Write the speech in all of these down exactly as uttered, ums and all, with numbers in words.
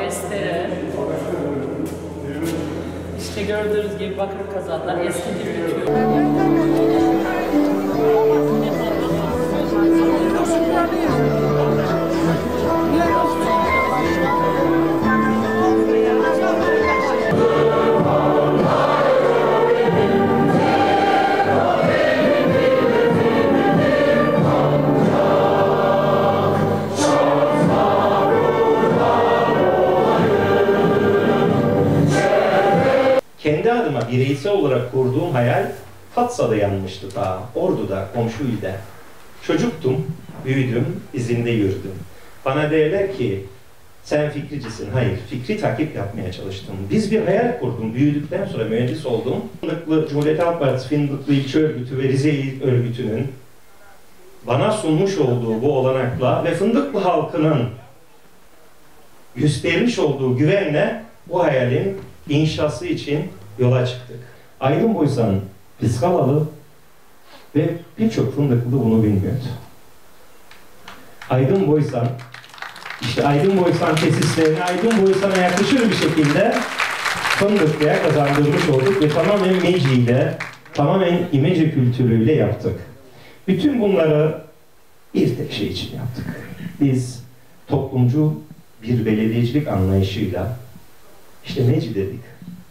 testere. İşte gördüğünüz gibi bakır kazanlar eski gibi. Kendi adıma bireysel olarak kurduğum hayal Fatsa'da yanmıştı ta, Ordu'da, komşu ilde. Çocuktum, büyüdüm, izinde yürüdüm. Bana derler ki, sen fikricisin. Hayır, fikri takip yapmaya çalıştım. Biz bir hayal kurdum, büyüdükten sonra mühendis oldum. Fındıklı Cumhuriyet Halk Partisi Fındıklı İlçe Örgütü ve Rize İl Örgütü'nün bana sunmuş olduğu bu olanakla ve Fındıklı halkının göstermiş olduğu güvenle bu hayalin inşası için yola çıktık. Aydın Boysan Piskalalı ve birçok Fındıklı bunu bilmiyordu. Aydın Boysan, işte Aydın Boysan tesislerini Aydın Boysan'a yakışır bir şekilde Fındıklı'ya kazandırmış olduk ve tamamen Meci ile, tamamen imece kültürüyle yaptık. Bütün bunları bir tek şey için yaptık. Biz toplumcu bir belediyecilik anlayışıyla işte Meci dedik.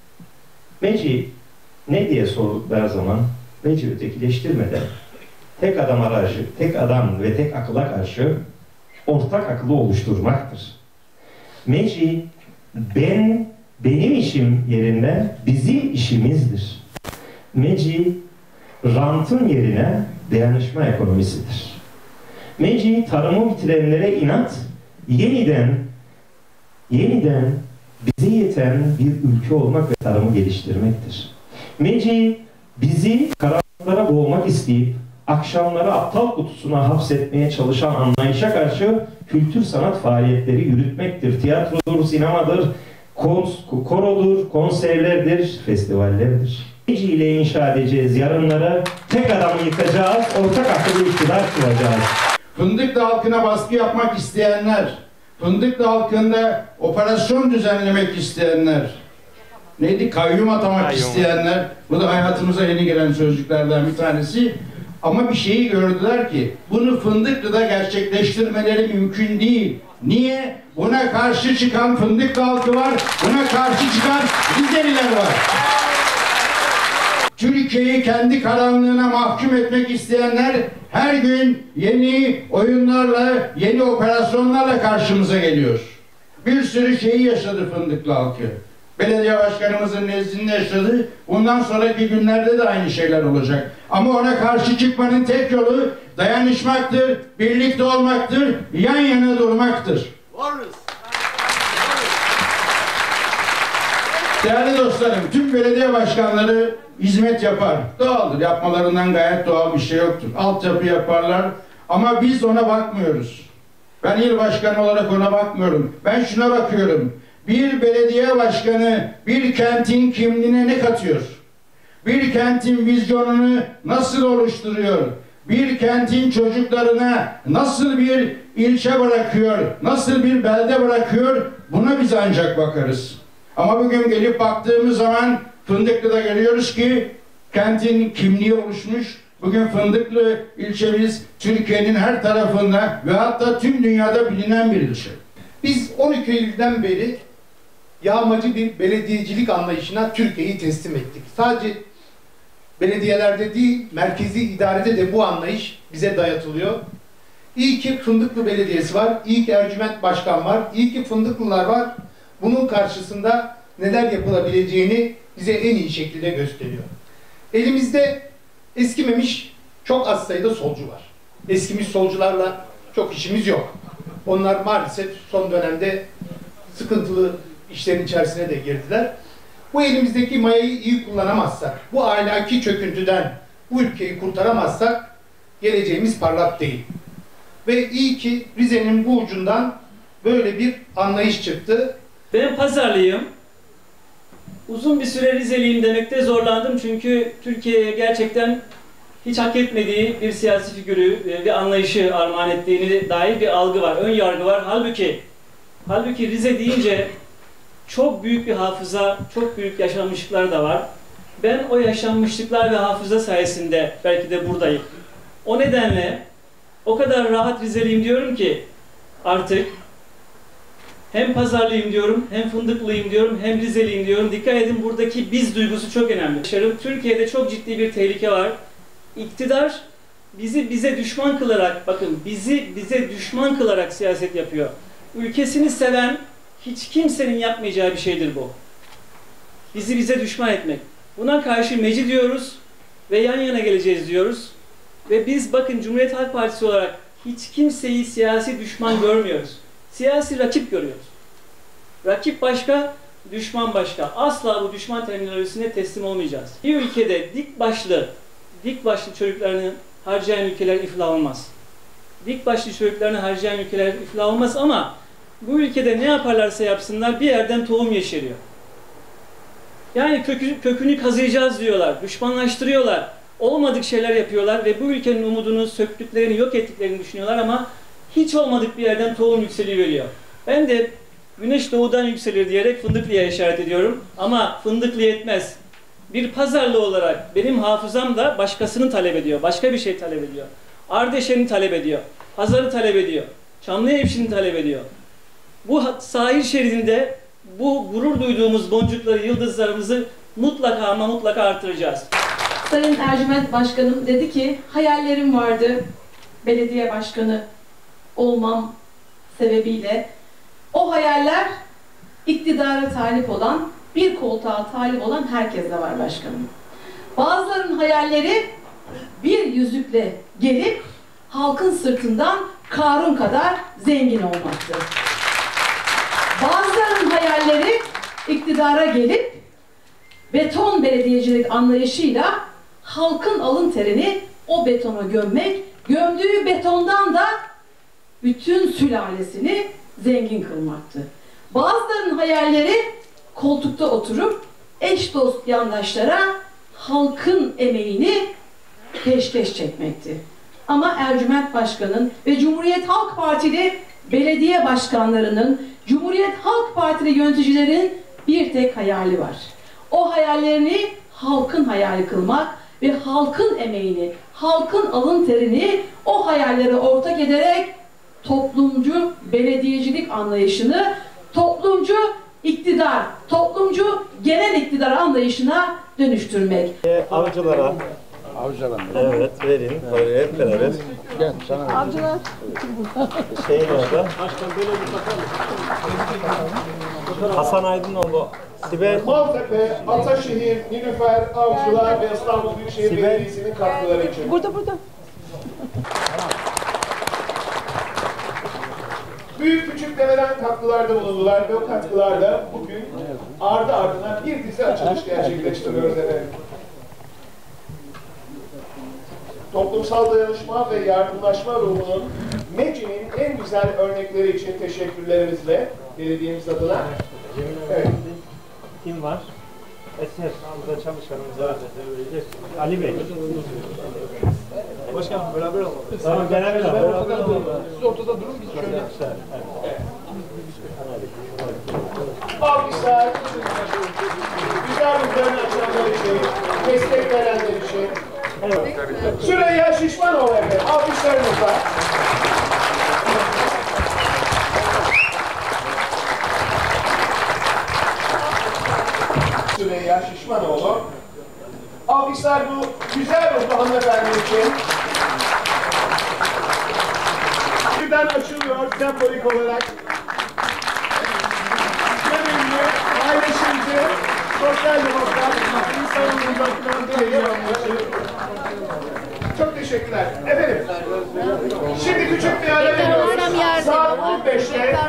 Meci ne diye sordukları zaman Meci ötekileştirmeden tek adam aracı, tek adam ve tek akıla karşı ortak akıllı oluşturmaktır. Meci ben, benim işim yerine bizim işimizdir. Meci rantın yerine dayanışma ekonomisidir. Meci tarımı bitirenlere inat, yeniden yeniden bize yeten bir ülke olmak ve tarımı geliştirmektir. Meci bizi karanlıklara boğmak isteyip akşamları aptal kutusuna hapsetmeye çalışan anlayışa karşı kültür sanat faaliyetleri yürütmektir. Tiyatrodur, sinemadır, korodur, konserlerdir, festivallerdir. Meci ile inşa edeceğiz yarınları, tek adamı yıkacağız, ortak akıllı iktidar kuracağız. Fındıklı halkına baskı yapmak isteyenler, Fındıklı halkında operasyon düzenlemek isteyenler, neydi? Kayyum atamak Kayyum. isteyenler, bu da hayatımıza yeni gelen sözcüklerden bir tanesi. Ama bir şeyi gördüler ki, bunu Fındıklı'da gerçekleştirmeleri mümkün değil. Niye? Buna karşı çıkan Fındıklı halkı var, buna karşı çıkan Rizeliler var. Türkiye'yi kendi karanlığına mahkum etmek isteyenler her gün yeni oyunlarla, yeni operasyonlarla karşımıza geliyor. Bir sürü şeyi yaşadı Fındıklı halkı. Belediye başkanımızın nezdinde yaşadı. Bundan sonraki günlerde de aynı şeyler olacak. Ama ona karşı çıkmanın tek yolu dayanışmaktır, birlikte olmaktır, yan yana durmaktır. Varız. Değerli dostlarım, tüm belediye başkanları hizmet yapar. Doğaldır. Yapmalarından gayet doğal bir şey yoktur. Altyapı yaparlar. Ama biz ona bakmıyoruz. Ben il başkanı olarak ona bakmıyorum. Ben şuna bakıyorum. Bir belediye başkanı bir kentin kimliğine ne katıyor? Bir kentin vizyonunu nasıl oluşturuyor? Bir kentin çocuklarına nasıl bir ilçe bırakıyor? Nasıl bir belde bırakıyor? Buna biz ancak bakarız. Ama bugün gelip baktığımız zaman Fındıklı'da görüyoruz ki kentin kimliği oluşmuş. Bugün Fındıklı ilçemiz Türkiye'nin her tarafında ve hatta tüm dünyada bilinen bir ilçe. Biz on iki Eylül'den beri yağmacı bir belediyecilik anlayışına Türkiye'yi teslim ettik. Sadece belediyelerde değil, merkezi idarede de bu anlayış bize dayatılıyor. İyi ki Fındıklı Belediyesi var, iyi ki Ercüment Başkan var, iyi ki Fındıklılar var. Bunun karşısında neler yapılabileceğini bize en iyi şekilde gösteriyor. Elimizde eskimemiş çok az sayıda solcu var. Eskimiş solcularla çok işimiz yok. Onlar maalesef son dönemde sıkıntılı işlerin içerisine de girdiler. Bu elimizdeki mayayı iyi kullanamazsak, bu ahlaki çöküntüden bu ülkeyi kurtaramazsak geleceğimiz parlak değil. Ve iyi ki Rize'nin bu ucundan böyle bir anlayış çıktı. Ben Pazarlıyım. Uzun bir süre Rizeliyim demekte zorlandım çünkü Türkiye'ye gerçekten hiç hak etmediği bir siyasi figürü ve anlayışı armağan ettiğine dair bir algı var, ön yargı var. Halbuki, halbuki Rize deyince çok büyük bir hafıza, çok büyük yaşanmışlıklar da var. Ben o yaşanmışlıklar ve hafıza sayesinde belki de buradayım. O nedenle o kadar rahat Rizeliyim diyorum ki artık hem Pazarlıyım diyorum, hem Fındıklıyım diyorum, hem Rizeliyim diyorum. Dikkat edin, buradaki biz duygusu çok önemli. Türkiye'de çok ciddi bir tehlike var. İktidar bizi bize düşman kılarak, bakın bizi bize düşman kılarak siyaset yapıyor. Ülkesini seven hiç kimsenin yapmayacağı bir şeydir bu. Bizi bize düşman etmek. Buna karşı meci diyoruz ve yan yana geleceğiz diyoruz. Ve biz bakın Cumhuriyet Halk Partisi olarak hiç kimseyi siyasi düşman görmüyoruz. Siyasi rakip görüyoruz. Rakip başka, düşman başka. Asla bu düşman terminolojisine teslim olmayacağız. Bir ülkede dik başlı, dik başlı çocuklarını harcayan ülkeler iflah olmaz. Dik başlı çocuklarını harcayan ülkeler iflah olmaz ama bu ülkede ne yaparlarsa yapsınlar bir yerden tohum yeşeriyor. Yani kökü, kökünü kazıyacağız diyorlar, düşmanlaştırıyorlar, olmadık şeyler yapıyorlar ve bu ülkenin umudunu söktüklerini, yok ettiklerini düşünüyorlar ama hiç olmadık bir yerden tohum yükseliyor. Ben de güneş doğudan yükselir diyerek Fındıklı'ya işaret ediyorum ama Fındıklı yetmez. Bir Pazarlı olarak benim hafızam da başkasını talep ediyor, başka bir şey talep ediyor. Ardeşen'i talep ediyor, Pazar'ı talep ediyor, Çamlıhemşin'i talep ediyor. Bu sahil şeridinde bu gurur duyduğumuz boncukları, yıldızlarımızı mutlaka ama mutlaka artıracağız. Sayın Ercüment Başkanım dedi ki, hayallerim vardı belediye başkanı olmam sebebiyle. O hayaller iktidara talip olan, bir koltuğa talip olan herkeste var başkanım. Bazılarının hayalleri bir yüzükle gelip halkın sırtından Karun kadar zengin olmaktı. Bazılarının hayalleri iktidara gelip beton belediyecilik anlayışıyla halkın alın terini o betona gömmek, gömdüğü betondan da bütün sülalesini zengin kılmaktı. Bazılarının hayalleri koltukta oturup eş dost yandaşlara halkın emeğini peşkeş çekmekti. Ama Ercüment Başkan'ın ve Cumhuriyet Halk Partili belediye başkanlarının, Cumhuriyet Halk Partili yöneticilerin bir tek hayali var. O hayallerini halkın hayali kılmak ve halkın emeğini, halkın alın terini o hayallere ortak ederek toplumcu belediyecilik anlayışını, toplumcu iktidar, toplumcu genel iktidar anlayışına dönüştürmek. Avcılara. Avcılar. Evet, verin. Böyle hep beraber. Gel sana. Avcılar. Şeyin orada. Hasan Aydınoğlu. Sibel. Maltepe, Ataşehir, Nilüfer, Avcılar ve İstanbul Büyükşehir Sibel. Belediyesi'nin katkıları için. Burada burada. Büyük küçük demeden katkılarda bulundular ve o katkılarda bugün ardı ardına bir dizi açılış gerçekleştiriyoruz efendim. Toplumsal dayanışma ve yardımlaşma ruhunun Meci'nin en güzel örnekleri için teşekkürlerimizle belediyemiz adına. Evet. Kim var? Eser. Burada çalışanımız var. Ali Bey. Başkanım beraber olalım. Tamam, beraber olalım. Siz ortada durun, biz şöyle. Evet. Alkışlar, güzel üzerine açanlar için, destek verenler için. Evet. Süreyya Şişmanoğlu efendim, alkışlarınızla. Süreyya Şişmanoğlu. Alkışlar bu güzel ruhlu hanımefendi için. Birden açılıyor sembolik olarak. Gönüllü, paylaşımcı, sosyal demokrat, insanın uzaktan belediye anlayışı. Çok teşekkürler. Efendim, şimdi küçük bir ara veriyoruz. Saat on beşte.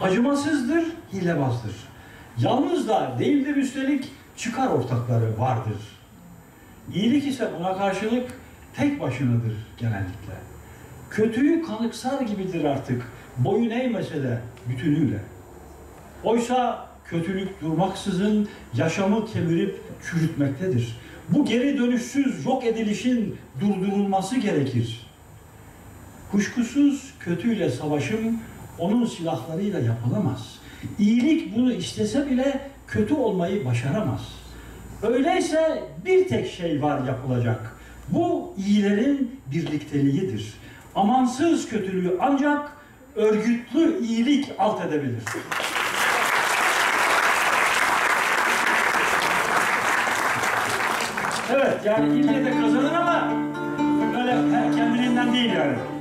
acımasızdır, hilebazdır. Yalnız da değildir üstelik, çıkar ortakları vardır. İyilik ise buna karşılık tek başınadır genellikle. Kötüyü kanıksar gibidir artık, boyun eğmese de bütünüyle. Oysa kötülük durmaksızın yaşamı kemirip çürütmektedir. Bu geri dönüşsüz yok edilişin durdurulması gerekir. Kuşkusuz kötüyle savaşım onun silahlarıyla yapılamaz. İyilik bunu istese bile kötü olmayı başaramaz. Öyleyse bir tek şey var yapılacak. Bu iyilerin birlikteliğidir. Amansız kötülüğü ancak örgütlü iyilik alt edebilir. Evet, yani ille de kazanır ama böyle kendiliğinden değil yani.